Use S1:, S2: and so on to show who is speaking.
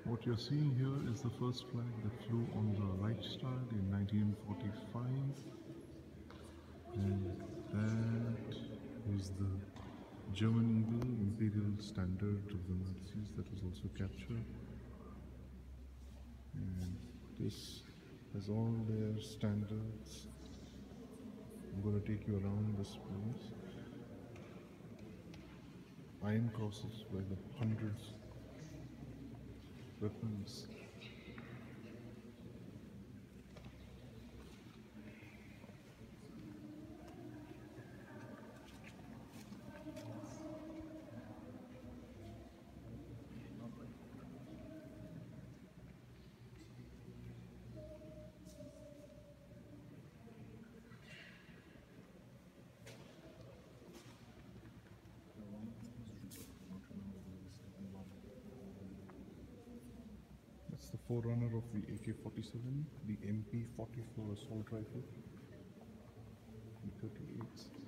S1: What you're seeing here is the first flag that flew on the Reichstag in 1945, and that is the German Eagle, imperial standard of the Nazis, that was also captured. And this has all their standards. I'm going to take you around this place. Iron crosses by the hundreds, weapons. That's the forerunner of the AK-47, the MP-44 assault rifle, the 38s.